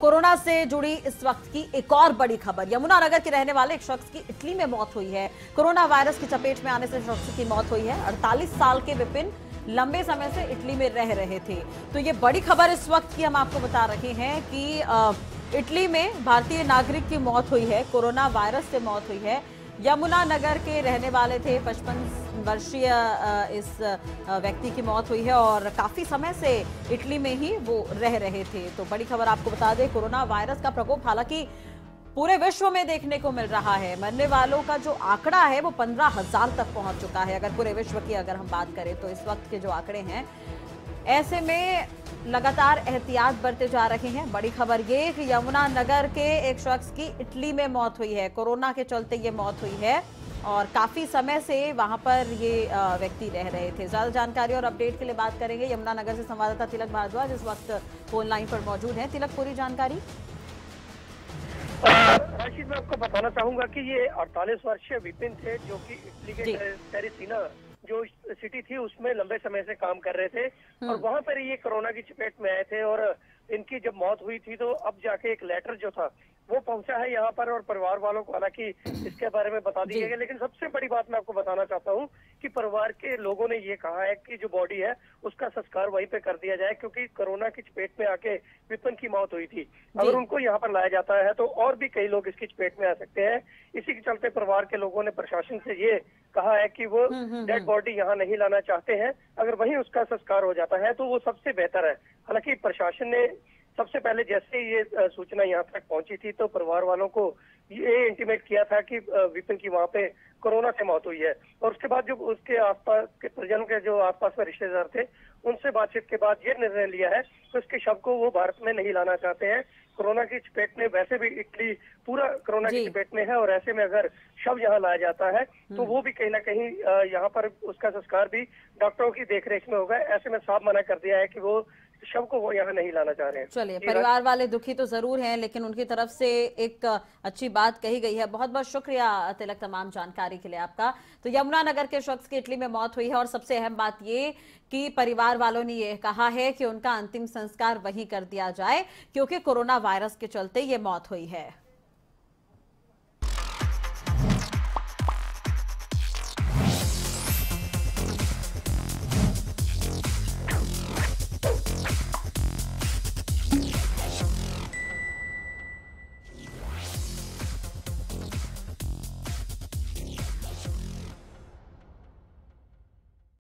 Corona से जुड़ी इस वक्त की एक और बड़ी खबर। यमुनानगर के रहने वाले एक शख्स की इटली में मौत हुई है। कोरोना वायरस की चपेट में आने से शख्स की मौत हुई है। 48 साल के विपिन लंबे समय से इटली में रह रहे थे। तो ये बड़ी खबर इस वक्त की हम आपको बता रहे हैं कि इटली में भारतीय नागरिक की मौत हुई है, कोरोना वायरस से मौत हुई है। यमुनानगर के रहने वाले थे, 55 वर्षीय इस व्यक्ति की मौत हुई है और काफी समय से इटली में ही वो रह रहे थे। तो बड़ी खबर आपको बता दें, कोरोना वायरस का प्रकोप हालांकि पूरे विश्व में देखने को मिल रहा है। मरने वालों का जो आंकड़ा है वो 15,000 तक पहुंच चुका है। अगर पूरे विश्व की अगर हम बात करें तो इस वक्त के जो आंकड़े हैं, ऐसे में लगातार एहतियात बरते जा रहे हैं। बड़ी खबर ये कि यमुनानगर के एक शख्स की इटली में मौत हुई है, कोरोना के चलते ये मौत हुई है और काफी समय से वहां पर ये व्यक्ति रह रहे थे। ज्यादा जानकारी और अपडेट के लिए बात करेंगे यमुनानगर से संवाददाता तिलक भारद्वाज इस वक्त फोन लाइन पर मौजूद है। तिलक, पूरी जानकारी। राशिद, मैं आपको बताना चाहूंगा कि ये 48 वर्षीय विपिन थे, जो कि इटली के टेरिसिना जो सिटी थी उसमें लंबे समय से काम कर रहे थे और वहां पर ये कोरोना की चपेट में आए थे। और इनकी जब मौत हुई थी तो अब जाके एक लेटर जो था वो पहुंचा है यहाँ पर और परिवार वालों को हालांकि इसके बारे में बता दिया गया। लेकिन सबसे बड़ी बात मैं आपको बताना चाहता हूँ कि परिवार के लोगों ने ये कहा है कि जो बॉडी है उसका संस्कार वहीं पे कर दिया जाए, क्योंकि कोरोना की चपेट में आके विपिन की मौत हुई थी। अगर उनको यहाँ पर लाया जाता है तो और भी कई लोग इसकी चपेट में आ सकते हैं। इसी के चलते परिवार के लोगों ने प्रशासन से ये कहा है कि वो डेड बॉडी यहाँ नहीं लाना चाहते हैं। अगर वहीं उसका संस्कार हो जाता है तो वो सबसे बेहतर है। हालांकि प्रशासन ने सबसे पहले जैसे ये सूचना यहाँ तक पहुंची थी तो परिवार वालों को ये इंटीमेट किया था कि विपिन की वहाँ पे कोरोना से मौत हुई है। और उसके बाद जो उसके आसपास के परिजनों के जो आसपास में रिश्तेदार थे उनसे बातचीत के बाद ये निर्णय लिया है तो इसके शव को वो भारत में नहीं लाना चाहते हैं। कोरोना की चपेट में वैसे भी इटली पूरा कोरोना की चपेट में है और ऐसे में अगर शव यहाँ लाया जाता है तो वो भी कहीं ना कहीं यहाँ पर उसका संस्कार भी डॉक्टरों की देखरेख में होगा। ऐसे में साफ मना कर दिया है कि वो शव को वो यहाँ नहीं लाना चाह रहे हैं। चलिए, परिवार वाले दुखी तो जरूर हैं, लेकिन उनकी तरफ से एक अच्छी बात कही गई है। बहुत बहुत शुक्रिया तिलक, तमाम जानकारी के लिए आपका। तो यमुनानगर के शख्स की इटली में मौत हुई है और सबसे अहम बात ये कि परिवार वालों ने यह कहा है कि उनका अंतिम संस्कार वहीं कर दिया जाए, क्योंकि कोरोना वायरस के चलते ये मौत हुई है।